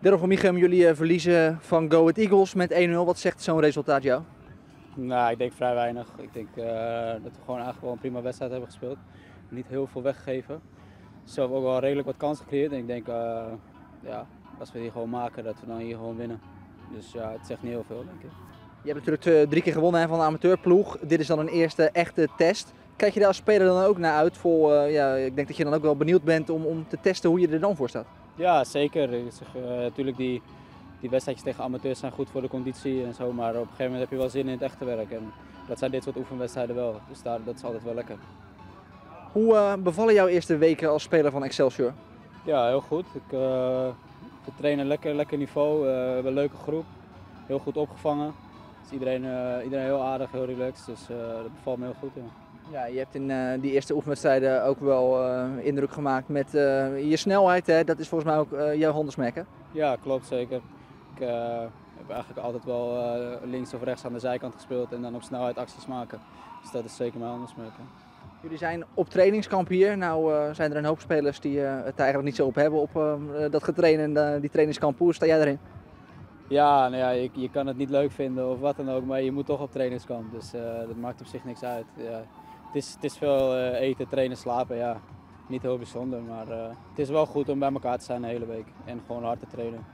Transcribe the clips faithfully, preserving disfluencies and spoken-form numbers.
Daryl van Michem, jullie uh, verliezen van Go Ahead Eagles met één nul. Wat zegt zo'n resultaat jou? Nou, ik denk vrij weinig. Ik denk uh, dat we gewoon eigenlijk wel een prima wedstrijd hebben gespeeld. Niet heel veel weggegeven. Zelf ook wel redelijk wat kansen gecreëerd. En ik denk, uh, ja, als we die gewoon maken, dat we dan hier gewoon winnen. Dus ja, het zegt niet heel veel, denk ik. Je hebt natuurlijk uh, drie keer gewonnen hè, van de amateurploeg. Dit is dan een eerste echte test. Kijk je daar als speler dan ook naar uit? Vol, uh, ja, ik denk dat je dan ook wel benieuwd bent om, om te testen hoe je er dan voor staat. Ja, zeker. Ik zeg, uh, natuurlijk die, die wedstrijdjes tegen amateurs zijn goed voor de conditie en zo. Maar op een gegeven moment heb je wel zin in het echte werk. En dat zijn dit soort oefenwedstrijden wel. Dus daar, dat is altijd wel lekker. Hoe uh, bevallen jouw eerste weken als speler van Excelsior? Ja, heel goed. Ik, uh, we trainen lekker, lekker niveau. Uh, we hebben een leuke groep. Heel goed opgevangen. Dus iedereen, uh, iedereen heel aardig, heel relaxed. Dus uh, dat bevalt me heel goed. Ja. Ja, je hebt in uh, die eerste oefenwedstrijden ook wel uh, indruk gemaakt met uh, je snelheid. Hè? Dat is volgens mij ook uh, jouw handelsmerk, hè? Ja, klopt zeker. Ik uh, heb eigenlijk altijd wel uh, links of rechts aan de zijkant gespeeld en dan op snelheid acties maken. Dus dat is zeker mijn handelsmerk. Hè. Jullie zijn op trainingskamp hier. Nou uh, zijn er een hoop spelers die uh, het eigenlijk niet zo op hebben op uh, dat getrainen en uh, die trainingskamp. Hoe sta jij daarin? Ja, nou ja je, je kan het niet leuk vinden of wat dan ook, maar je moet toch op trainingskamp. Dus uh, dat maakt op zich niks uit. Ja. Het is, het is veel uh, eten, trainen, slapen. Ja. Niet heel bijzonder, maar uh, het is wel goed om bij elkaar te zijn de hele week en gewoon hard te trainen.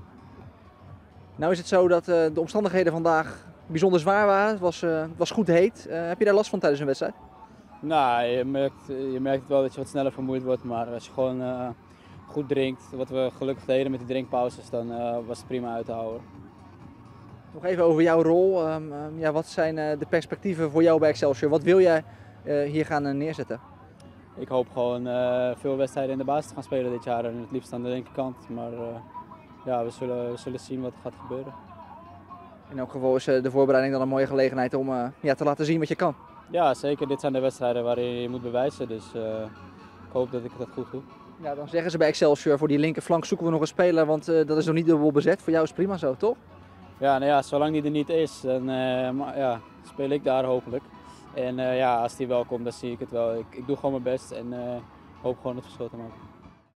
Nou is het zo dat uh, de omstandigheden vandaag bijzonder zwaar waren. Het was, uh, het was goed heet. Uh, heb je daar last van tijdens een wedstrijd? Nou, je merkt, je merkt wel dat je wat sneller vermoeid wordt, maar als je gewoon uh, goed drinkt, wat we gelukkig deden met die drinkpauzes, dan uh, was het prima uit te houden. Nog even over jouw rol. Um, um, ja, wat zijn uh, de perspectieven voor jou bij Excelsior? Wat wil jij uh, hier gaan uh, neerzetten? Ik hoop gewoon uh, veel wedstrijden in de basis te gaan spelen dit jaar en het liefst aan de linkerkant. Maar uh, ja, we zullen, we zullen zien wat er gaat gebeuren. In elk geval is uh, de voorbereiding dan een mooie gelegenheid om uh, ja, te laten zien wat je kan. Ja, zeker. Dit zijn de wedstrijden waarin je moet bewijzen. Dus uh, ik hoop dat ik dat goed doe. Ja, dan zeggen ze bij Excelsior, voor die linkerflank zoeken we nog een speler, want uh, dat is nog niet dubbel bezet. Voor jou is het prima zo, toch? Ja, nou ja, zolang die er niet is, dan uh, maar, ja, speel ik daar hopelijk. En uh, ja, als die wel komt, dan zie ik het wel. Ik, ik doe gewoon mijn best en uh, hoop gewoon het verschil te maken.